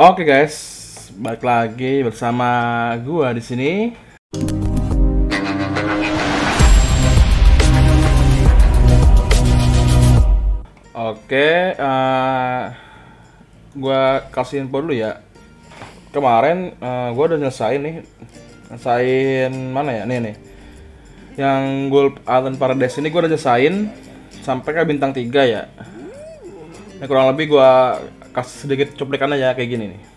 Oke guys, balik lagi bersama gua di sini. Oke, gua kasih info dulu ya. Kemarin gua udah nyelesain mana ya? Nih. Yang Gold Island Paradise ini gua udah nyelesain sampai ke bintang 3 ya. Nah, kurang lebih gua kasih sedikit cuplikan aja kayak gini nih.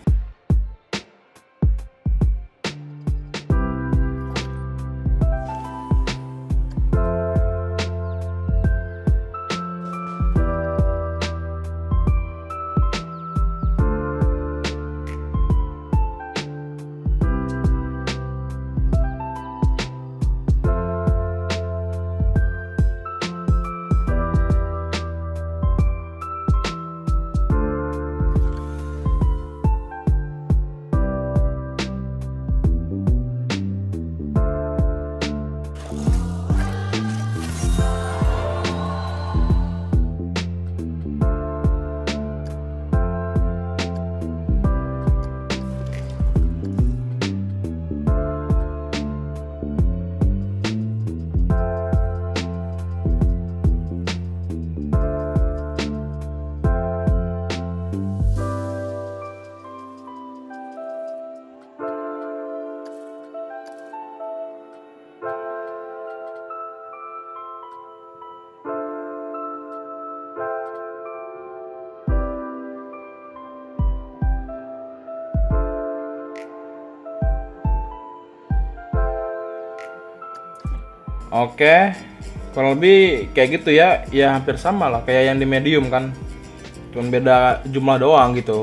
Oke, kurang lebih kayak gitu ya, ya hampir sama lah kayak yang di medium kan, cuman beda jumlah doang gitu.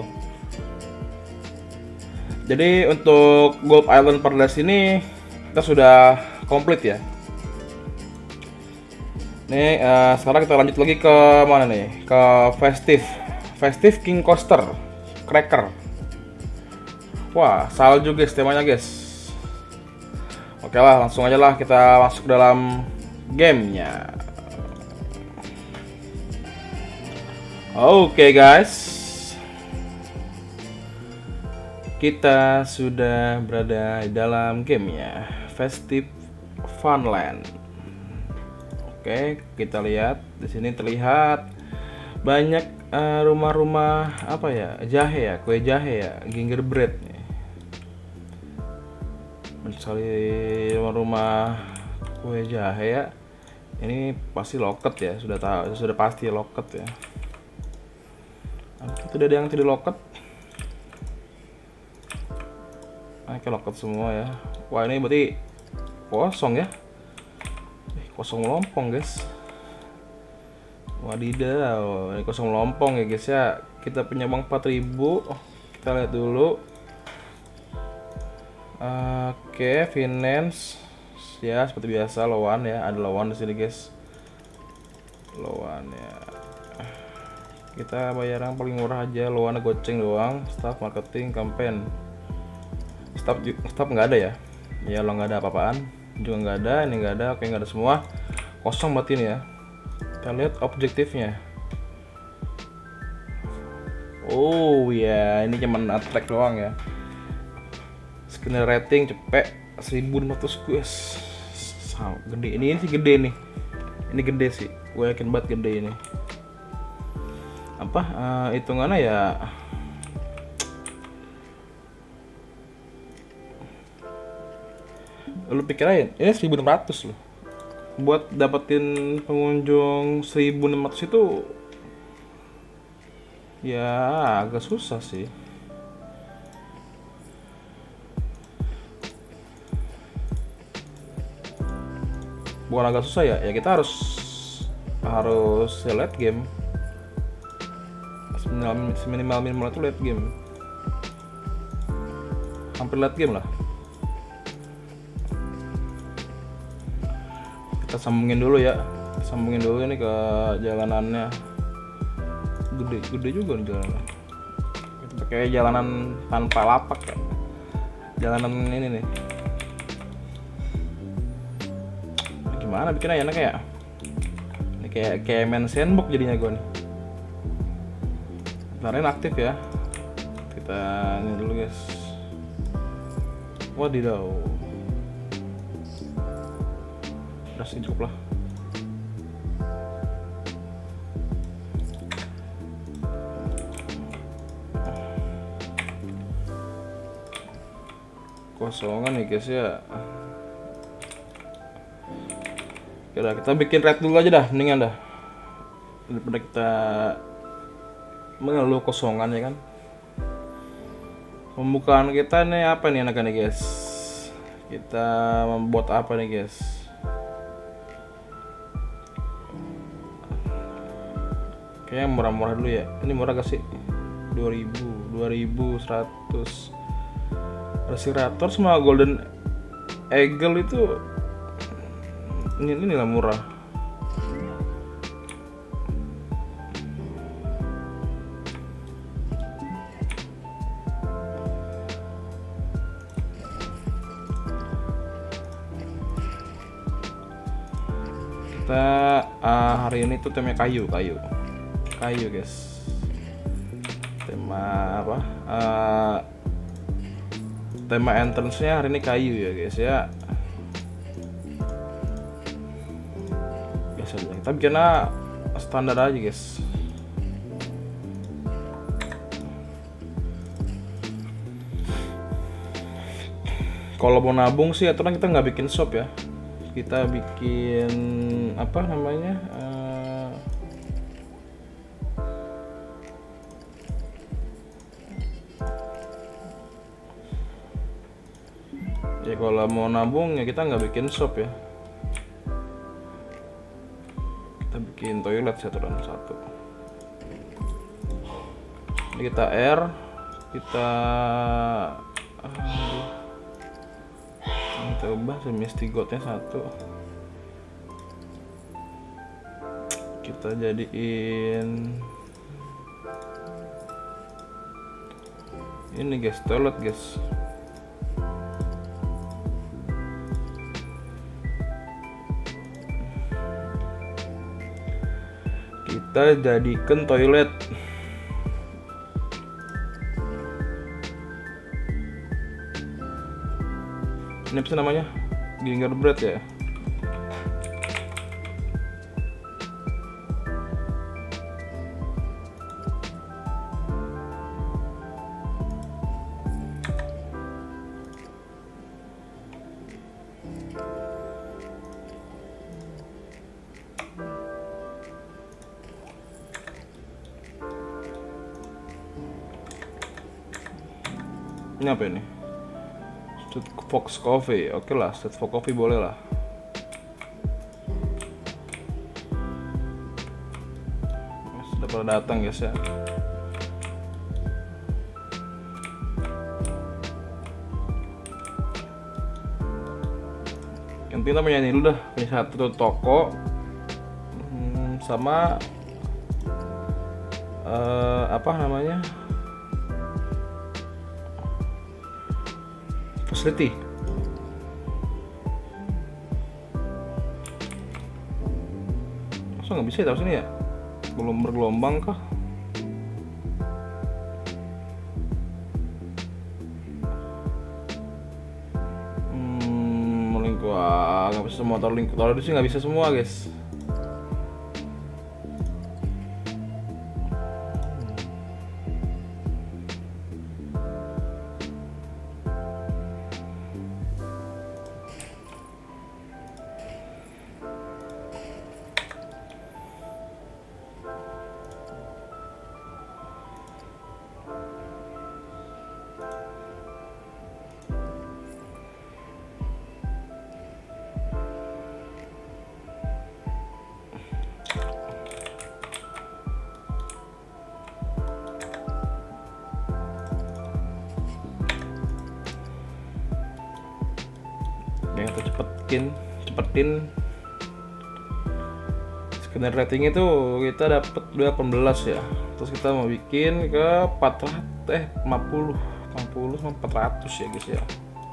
Jadi untuk Gold Island Paradise ini kita sudah komplit ya. Nih sekarang kita lanjut lagi ke mana nih? Ke Festive King Coaster Cracker. Wah, salju guys temanya guys. Oke lah, langsung aja lah kita masuk dalam gamenya. Oke guys, kita sudah berada di dalam gamenya, Festive Funland. Oke, kita lihat di sini terlihat banyak rumah-rumah apa ya, jahe ya, kue jahe ya, gingerbread nih. Mencari rumah kue jahe ya, ini pasti loket ya, sudah pasti loket ya. Tidak ada yang tidak loket. Oke, loket semua ya. Wah, ini berarti kosong ya, kosong melompong guys. Wadidaw, ini kosong melompong ya guys ya. Kita punya uang 4.000. Kita lihat dulu. Oke, finance ya seperti biasa, loan ya, ada loan di sini guys. Loan ya. Kita bayar yang paling murah aja, loan goceng doang. Staff marketing campaign. Staff nggak ada ya. Ya lo nggak ada apa-apaan. Juga nggak ada, ini nggak ada, oke nggak ada semua. Kosong berarti ini ya. Kita lihat objektifnya. Oh ya, ini cuman attract doang ya. Skenario rating cepet 1.500 guys. Gede ini sih, gede nih. Ini gede sih, gue yakin banget gede ini. Apa hitungannya ya, lu pikirain ini 1.600 loh. Buat dapetin pengunjung 1.600 itu ya agak susah sih. Bukan agak susah ya, ya kita harus late game. Minimal itu late game, hampir late game lah. Kita sambungin dulu ya, ini ke jalanannya. Gede juga nih jalanannya. Kita pakai jalanan tanpa lapak ya, jalanan ini nih. Gimana bikinnya enak ya? Ini kayak main sandbox jadinya gue nih. Kemarin aktif ya. kita ini dulu guys. Wadidaw, udah sih cukup lah. Kosongan nih guys ya. Oke, kita bikin red dulu aja dah, mendingan dah, daripada kita mengeluh kosongan ya kan. Pembukaan kita nih apa nih anak-anak guys? Kita membuat apa nih guys? Kayaknya murah-murah dulu ya. Ini murah gak sih? 2100. Resirator sama golden eagle itu ini lah murah. Kita hari ini tuh temanya kayu guys. Tema apa? Tema entrance-nya hari ini kayu ya guys ya. Biasa aja. Kita bikinnya standar aja guys. Kalau mau nabung sih aturan kita nggak bikin shop ya. Kita bikin apa namanya? Ya kalau mau nabung ya kita nggak bikin shop ya. Kita bikin toilet satuan satu. Ini kita air, kita ubah semesti godnya satu. Kita jadiin ini guys, toilet guys. Kita jadikan toilet. Ini apa sih namanya? Gingerbread ya. Ini apa ini? Fox Coffee, oke lah, Fox Coffee boleh lah. Sudah pada datang guys ya. Yang penting kita punya ini dulu dah, punya satu toko sama apa namanya? Facility. Masa nggak bisa ya taruh sini ya? Belum bergelombang kah? Melingkup, nggak bisa semua taruh lingkup. Taruh di sini nggak bisa semua guys. Yang kita cepetin skenario rating itu kita dapat 18 ya. Terus kita mau bikin ke 50 sama 400 ya guys ya.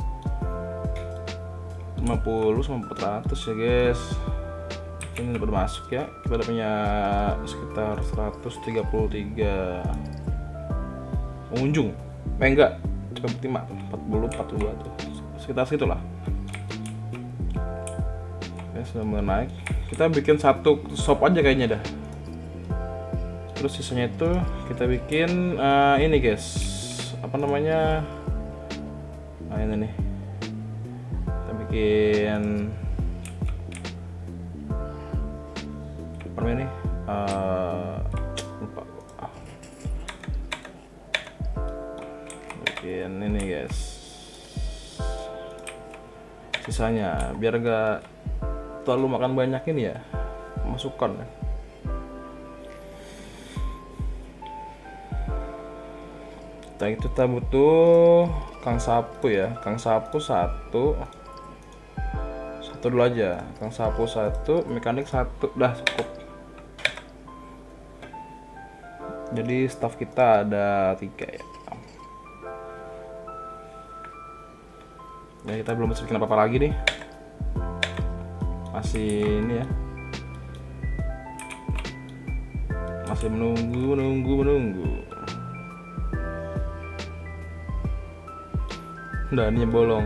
50 sama 400 ya guys. Ini udah masuk ya. Kita udah punya sekitar 133 pengunjung. enggak, cepet 45 tuh, 40, 42 tuh, sekitar situ lah. Oke, sudah mulai naik. Kita bikin satu shop aja kayaknya dah. Terus sisanya itu kita bikin ini guys, apa namanya? Nah ini nih, kita bikin apa namanya nih? Lupa. Bikin ini guys, sisanya biar gak terlalu makan banyak ini ya masukan ya. Kita butuh kang sapu ya, kang sapu satu dulu aja, kang sapu satu, mekanik satu, dah cukup. Jadi staff kita ada 3 ya. Ya kita belum bisa bikin apa-apa lagi nih, masih ini ya, masih menunggu. Udah ini bolong.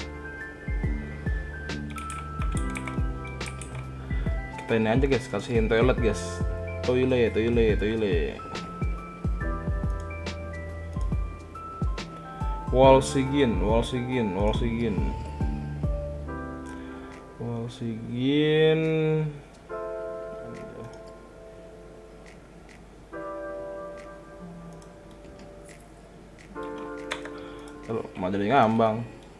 Kita ini aja guys, kasihin toilet guys, toilet. Wall sigin. Kalau mau jadi ngambang.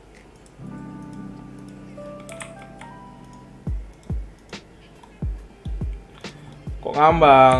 Kok ngambang?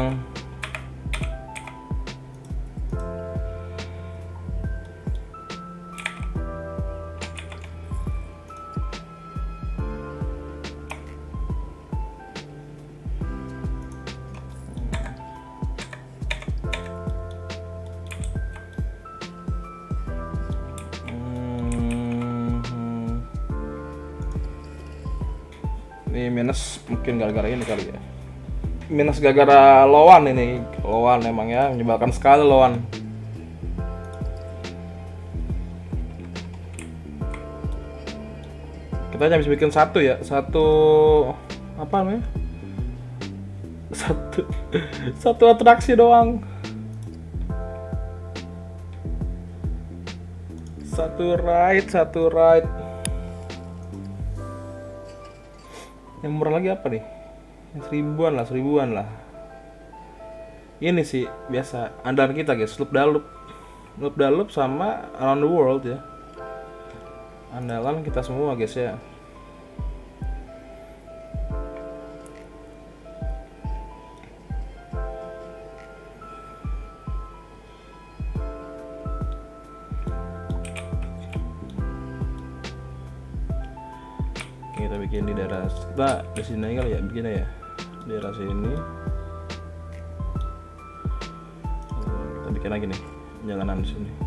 Ini minus mungkin gara-gara ini kali ya. Minus gara-gara lowan ini. Lowan emang ya, menyebalkan sekali lowan. Kita hanya bisa bikin satu ya, satu apa namanya? Satu atraksi doang. Satu ride. Yang murah lagi apa nih? Seribuan lah. Ini sih biasa andalan kita guys, loop dalup sama around the world ya. Andalan kita semua guys ya. Kita bikin di daerah kita di sini kali ya, bikin ya daerah sini. Kita bikin lagi nih jalanan di sini.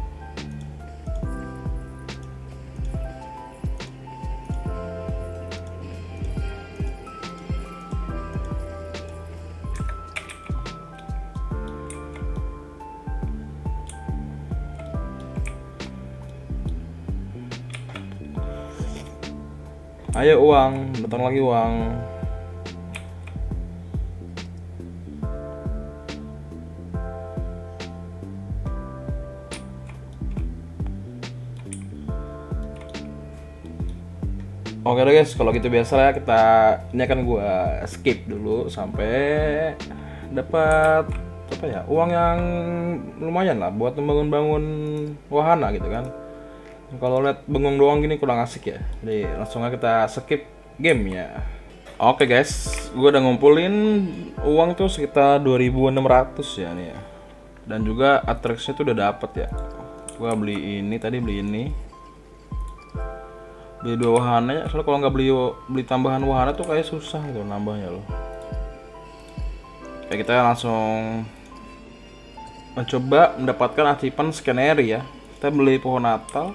Ayo uang, datang lagi uang. Oke deh guys, kalau gitu biasa ya, ini akan gua skip dulu sampai dapat apa ya, uang yang lumayan lah buat membangun wahana gitu kan. Kalau lihat bengong doang gini kurang asik ya. Jadi langsung aja kita skip game ya. Oke guys, gue udah ngumpulin uang tuh sekitar 2.600 ya nih ya. Dan juga atraksinya tuh udah dapet ya. Gue beli ini tadi, beli 2 wahana ya. Soalnya kalau nggak beli tambahan wahana tuh kayak susah gitu nambahnya loh. Ya kita langsung mencoba mendapatkan achievement scannery ya. Kita beli pohon Natal.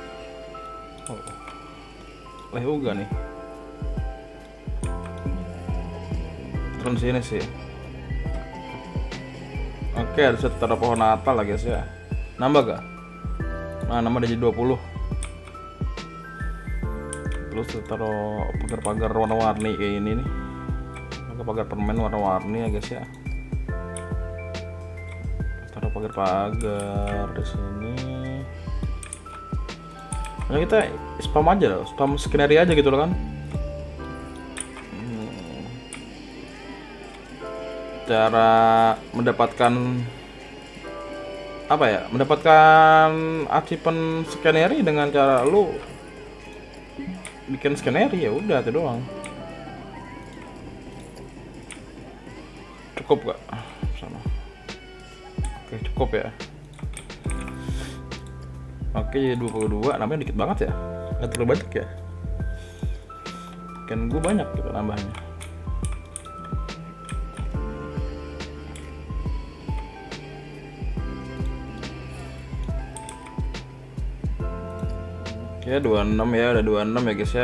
Leh uga nih. Turun sini sih. Oke, ada satu taruh pohon Natal lah guys ya. Nambah gak? Nah, nama udah jadi 20. Terus taruh pagar-pagar warna-warni kayak ini nih. Pagar permen warna-warni ya guys ya. Taruh pagar-pagar di sini. Nah, kita spam aja loh, spam skenario aja gitu loh kan. Cara mendapatkan apa ya? Mendapatkan achievement skenario dengan cara lu bikin skenario, ya udah itu doang. Cukup gak? Sana. Oke, cukup ya. Oke, 22, namanya dikit banget ya. Nggak terlalu banyak ya. Kan gue banyak gitu nambahnya. Oke, 26 ya, udah 26 ya guys ya.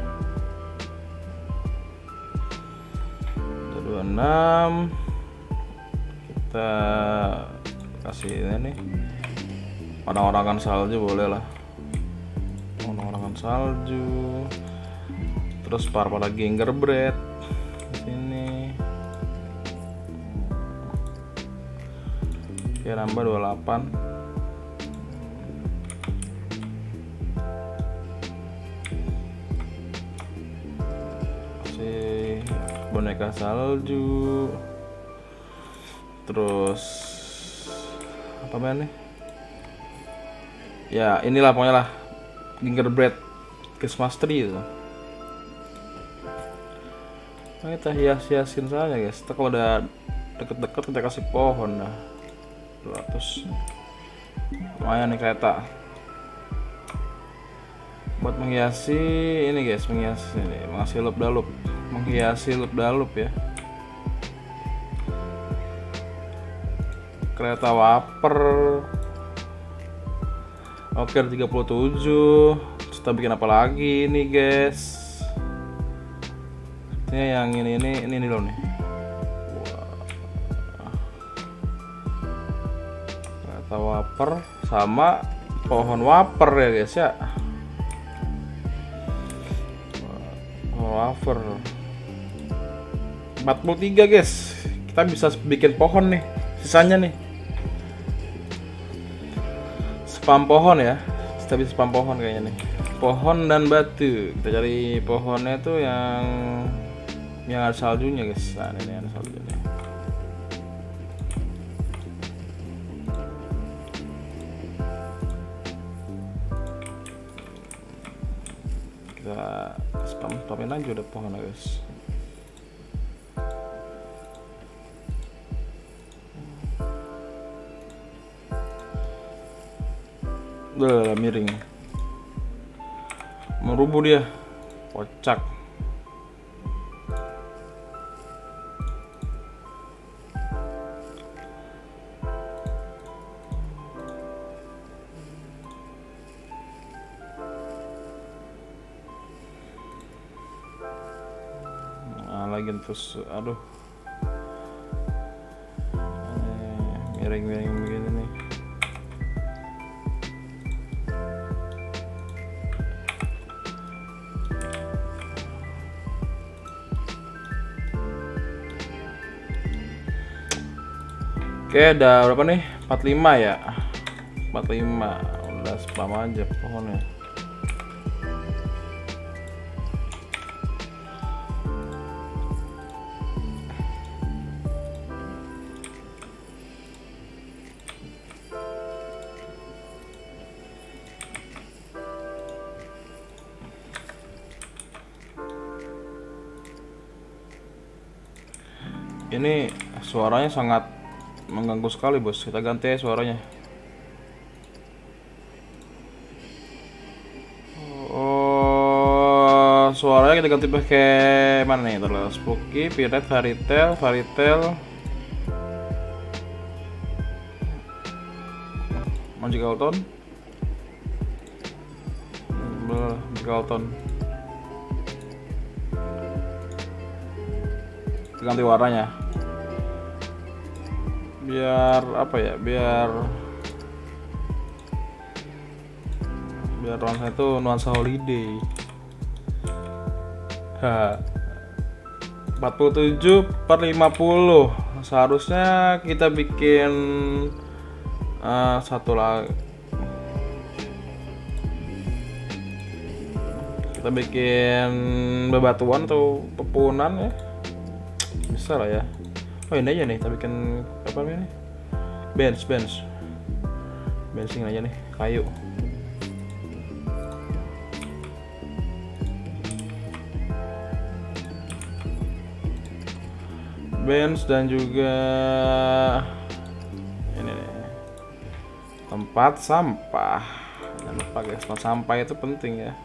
Udah 26. Kita kasih ini nih. Orang-orangan salju boleh lah. Orang-orangan salju. Terus para gingerbread di sini. Oke, nambah 28. Kasih boneka salju. Terus apa nih? Ya inilah pokoknya lah, gingerbread Christmas tree itu. Nah, kita hias-hiasin saja guys. Kita kalau udah deket-deket kita kasih pohon dah. 200. Lumayan nih kereta. Buat menghiasi ini guys, menghiasi ini, menghiasi lub-dalup ya. Kereta waper. Oke, 37. Terus kita bikin apa lagi nih guys? Sepertinya yang ini loh nih. Kereta waper sama pohon waper ya guys ya. Pohon waper 43 guys. Kita bisa bikin pohon nih. Sisanya nih. Spam pohon ya, kita bisa spam pohon kayaknya nih. Pohon dan batu. Kita cari pohonnya tuh yang ada saljunya guys. Nah ini ada saljunya. Kita spamin aja udah pohonnya guys. Udah miring, merubuh dia, kocak. Nah, lagi terus, aduh, miring-miring begini nih. Oke, ada berapa nih? 45 ya? 45. Udah spam aja pohonnya. Ini suaranya sangat mengganggu sekali bos. Kita ganti ya suaranya. Oh, suaranya kita ganti pakai mana nih? Terus Spooky, Pirate, Fairy Tail, Magical Tone, ganti warnanya biar apa ya, biar biar nuansa itu nuansa holiday. 47 per 50. Seharusnya kita bikin satu lagi. Kita bikin bebatuan atau pepohonan ya, bisa lah ya. Oh ini aja nih, kita bikin apa ini? Benching aja nih, kayu. Bench dan juga ini nih, tempat sampah. Jangan lupa guys, tempat sampah itu penting ya.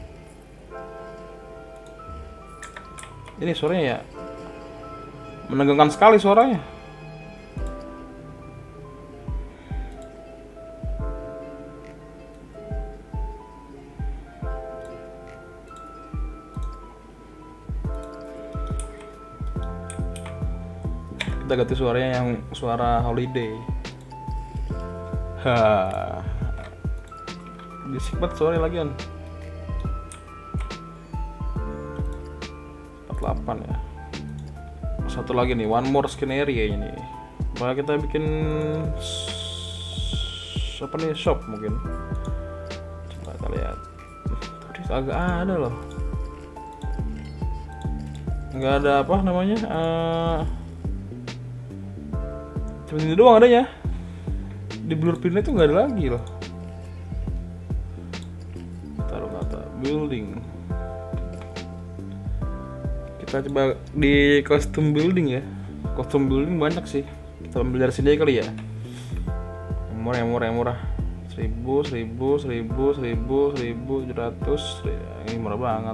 Ini suaranya ya menegangkan sekali suaranya. Kita ganti suaranya yang suara holiday. Bisik banget suaranya lagian. 48 ya. Satu lagi nih, one more scenery ini. Bakal kita bikin apa nih, shop mungkin. Coba kita lihat. Tadi agak ada loh. Nggak ada apa namanya. Cuma ini doang adanya. Di blueprintnya tuh nggak ada lagi loh. Taruh kata building. Kita coba di custom building ya. Custom building banyak sih. Kita ambil dari sini kali ya. Yang murah. 1000, 700. Ini murah banget.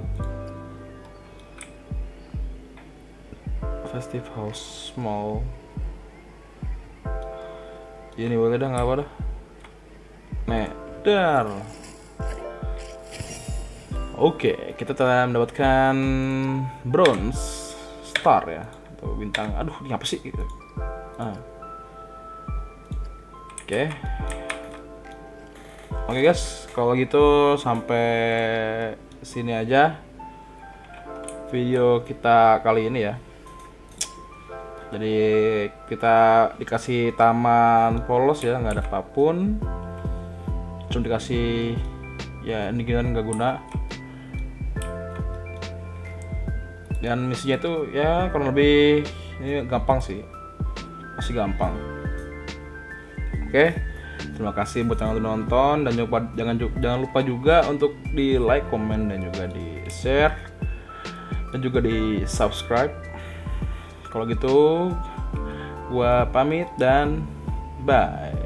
Festive House Mall. Ini boleh dah, nggak apa dah. Dar. Oke, kita telah mendapatkan bronze star ya, atau bintang. Aduh, ini apa sih? Oke guys, kalau gitu sampai sini aja video kita kali ini ya. Jadi kita dikasih taman polos ya, nggak ada apapun, cuma dikasih ya ini kan nggak guna. Dan misinya itu ya kurang lebih ini gampang sih, masih gampang. Oke, terima kasih buat yang udah nonton, dan jangan lupa juga untuk di like, komen, dan juga di share, dan juga di subscribe. Kalau gitu gua pamit dan bye.